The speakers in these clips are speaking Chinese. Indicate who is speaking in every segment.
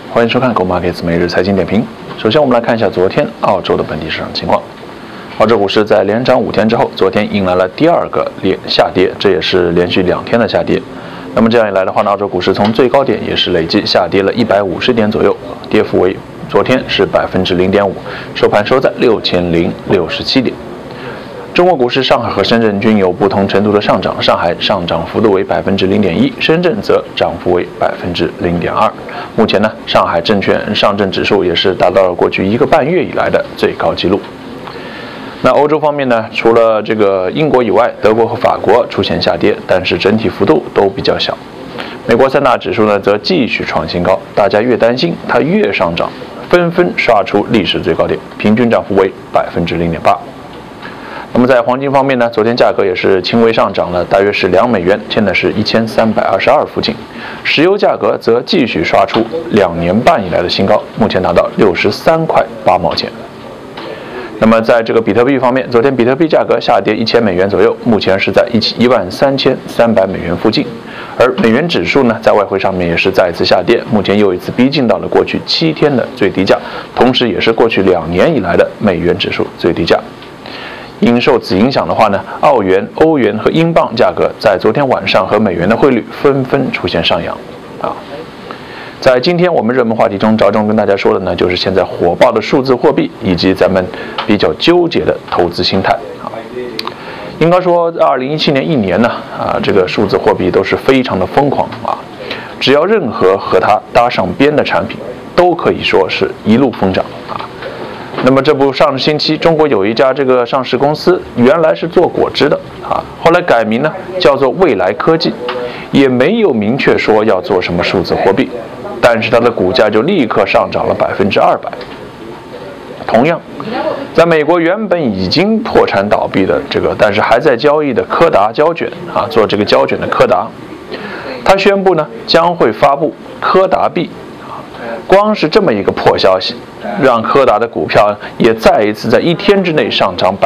Speaker 1: 欢迎收看《Go Markets 每日财经点评》。首先，我们来看一下昨天澳洲的本地市场情况。澳洲股市在连涨5天之后，昨天迎来了第二个下跌，这也是连续2天的下跌。那么这样一来的话呢，澳洲股市从最高点也是累计下跌了150点左右，跌幅为昨天是0.5%，收盘收在6067点。中国股市，上海和深圳均有不同程度的上涨，上海上涨幅度为0.1%，深圳则涨幅为0.2%。目前呢，上海证券上证指数也是达到了过去1个半月以来的最高纪录。那欧洲方面呢，除了这个英国以外，德国和法国出现下跌，但是整体幅度都比较小。美国3大指数呢则继续创新高，大家越担心它越上涨，纷纷刷出历史最高点，平均涨幅为0.8%。那么在黄金方面呢，昨天价格也是轻微上涨了，大约是2美元，现在是1322附近。石油价格则继续刷出2年半以来的新高，目前达到63块8毛钱。那么在这个比特币方面，昨天比特币价格下跌1000美元左右，目前是在13300美元附近。而美元指数呢，在外汇上面也是再次下跌，目前又一次逼近到了过去7天的最低价，同时也是过去2年以来的美元指数最低价。因受此影响的话呢，澳元、欧元和英镑价格在昨天晚上和美元的汇率纷纷出现上扬在今天我们热门话题中，着重跟大家说的呢，就是现在火爆的数字货币以及咱们比较纠结的投资心态应该说2017年1年呢这个数字货币都是非常的疯狂只要任何和它搭上边的产品，都可以说是一路疯涨那么这不上星期中国有一家这个上市公司，原来是做果汁的后来改名呢叫做未来科技，也没有明确说要做什么数字货币，但是它的股价就立刻上涨了200%。同样，在美国原本已经破产倒闭的这个，但是还在交易的柯达胶卷做这个胶卷的柯达，他宣布呢将会发布柯达币。光是这么一个破消息，让柯达的股票也再一次在1天之内上涨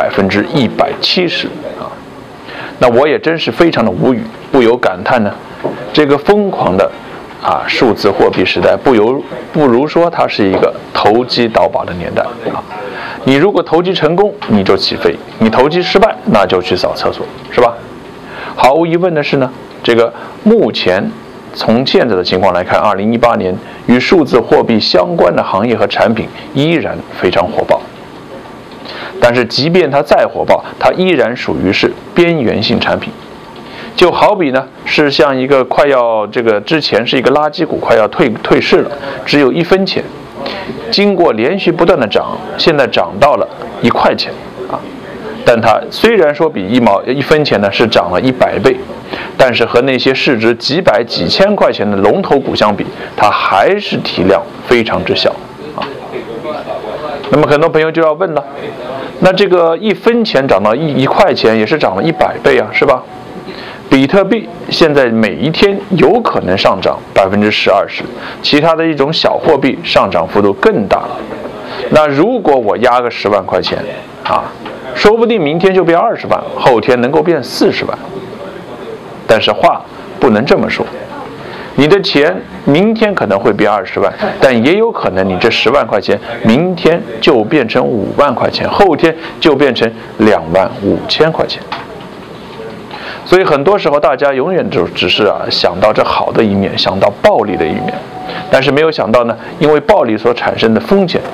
Speaker 1: 170%那我也真是非常的无语，不由感叹呢，这个疯狂的数字货币时代，不如说它是一个投机倒把的年代你如果投机成功，你就起飞；你投机失败，那就去扫厕所，是吧？毫无疑问的是呢，这个目前从现在的情况来看，2018年与数字货币相关的行业和产品依然非常火爆。但是即便它再火爆，它依然属于是边缘性产品。就好比呢，是像一个快要之前是一个垃圾股，快要退市了，只有1分钱，经过连续不断的涨，现在涨到了1块钱但它虽然说比1分钱呢是涨了100倍，但是和那些市值几百几千块钱的龙头股相比，它还是体量非常之小那么很多朋友就要问了，那这个1分钱涨到1块钱，也是涨了100倍是吧？比特币现在每一天有可能上涨10%-20%，其他的一种小货币上涨幅度更大。那如果我压个10万块钱说不定明天就变20万，后天能够变40万。但是话不能这么说，你的钱明天可能会变20万，但也有可能你这10万块钱明天就变成5万块钱，后天就变成25000块钱。所以很多时候大家永远就只是想到这好的一面，想到暴利的一面，但是没有想到呢，因为暴利所产生的风险。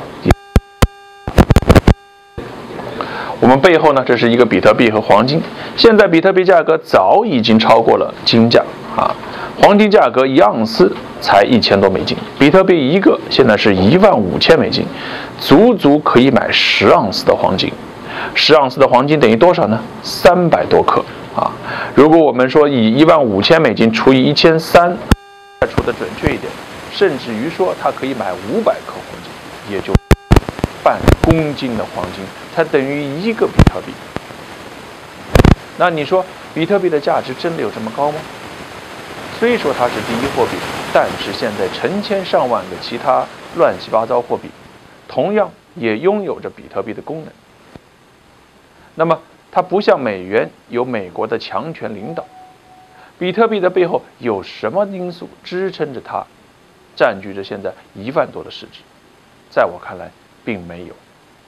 Speaker 1: 我们背后呢，这是一个比特币和黄金。现在比特币价格早已经超过了金价黄金价格1盎司才1000多美金，比特币一个现在是15000美金，足足可以买10盎司的黄金。10盎司的黄金等于多少呢？300多克如果我们说以15000美金除以1300，除的准确一点，甚至于说它可以买500克黄金，也就半公斤的黄金，它等于1个比特币。那你说比特币的价值真的有这么高吗？虽说它是第一货币，但是现在成千上万个其他乱七八糟货币，同样也拥有着比特币的功能。那么它不像美元有美国的强权领导，比特币的背后有什么因素支撑着它占据着现在1万多的市值，在我看来并没有。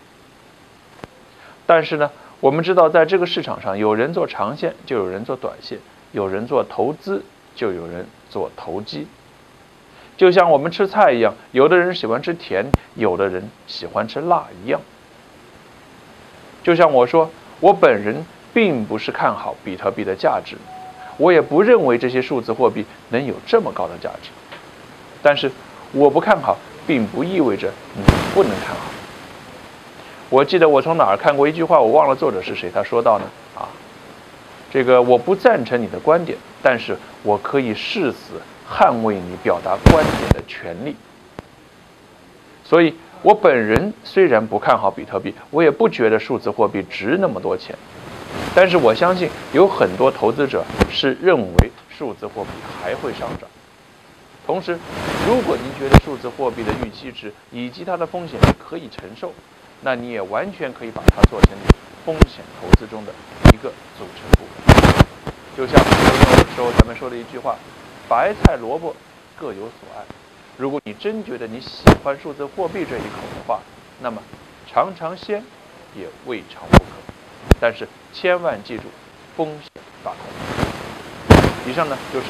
Speaker 1: 但是呢，我们知道在这个市场上，有人做长线，就有人做短线，有人做投资，就有人做投机。就像我们吃菜一样，有的人喜欢吃甜，有的人喜欢吃辣一样。就像我说，我本人并不是看好比特币的价值，我也不认为这些数字货币能有这么高的价值。但是我不看好，并不意味着你不能看好。我记得我从哪儿看过一句话，我忘了作者是谁，他说到呢，这个我不赞成你的观点，但是我可以誓死捍卫你表达观点的权利。所以我本人虽然不看好比特币，我也不觉得数字货币值那么多钱，但是我相信有很多投资者是认为数字货币还会上涨。同时，如果您觉得数字货币的预期值以及它的风险你可以承受，那你也完全可以把它做成你风险投资中的一个组成部分。就像有的时候咱们说的一句话，白菜萝卜各有所爱。如果你真觉得你喜欢数字货币这一口的话，那么尝尝鲜也未尝不可。但是千万记住，风险把控。以上呢就是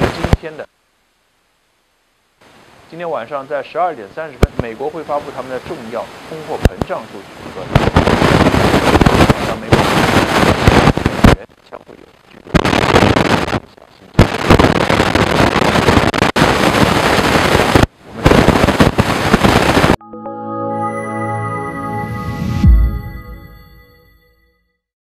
Speaker 1: 今天晚上在12点30分，美国会发布他们的重要通货膨胀数据和